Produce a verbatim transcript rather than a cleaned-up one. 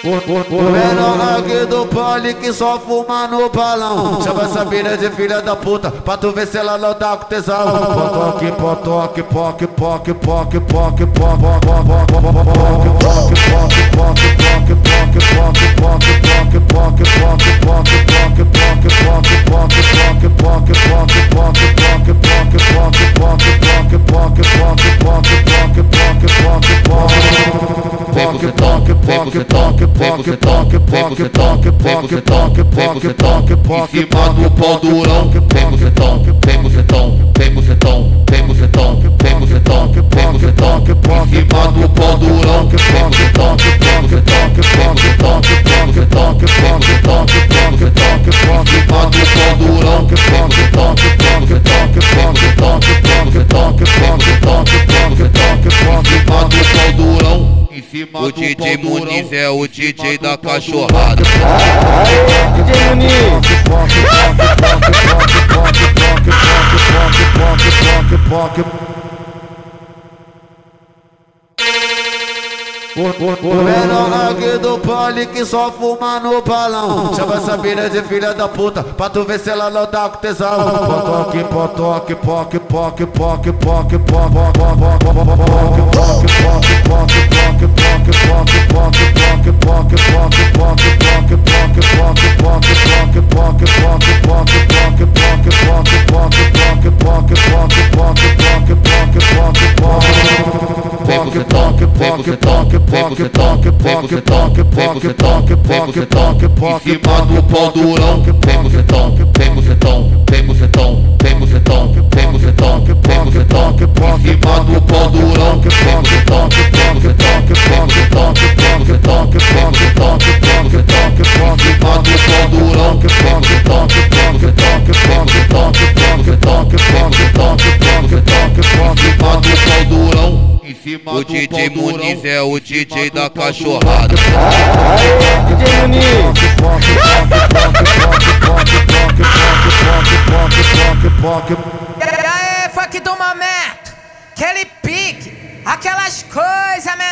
O menor aqui do pole que só fuma no balão. Chama essa mina de filha da puta pra tu ver se ela não tá com tesão. Potoque, potoque, poque, poque, poque, poque, poque, Vem bucetão, vem bucetão, vem bucetão, vem bucetão, vem bucetão, vem bucetão, em cima do pau durão. Vem bucetão, vem bucetão, vem bucetão, vem bucetão, vem bucetão, vem bucetão, em cima do pau durão. Vem bucetão, vem bucetão, vem bucetão, vem bucetão, vem bucetão, vem bucetão, em cima do pau durão. Vem bucetão, vem bucetão, vem bucetão, vem bucetão, vem bucetão, vem bucetão, em cima do pau durão. O D J Muniz é o D J da cachorrada. D J Muniz. O menor aqui do pole que só fuma no balão. Chama essa mina de filha da puta pra tu ver se ela não tá com tesão. Potoque, potoque, poque, poque, poque, poque, Vem bucetão, vem bucetão, vem bucetão, vem bucetão, vem bucetão, vem bucetão, em cima do pau durão. Vem bucetão, vem bucetão, vem bucetão, vem bucetão, vem bucetão, vem bucetão, em cima do pau durão. Vem bucetão, vem bucetão, vem bucetão, vem bucetão, vem bucetão, vem bucetão, em cima do pau durão. Vem bucetão, vem bucetão, vem bucetão, vem bucetão, vem bucetão, vem bucetão, em cima do pau durão. O D J Muniz é o D J da cachorrada. D J Muniz. E aí, funk do momento, aquele pique, aquelas coisas, man.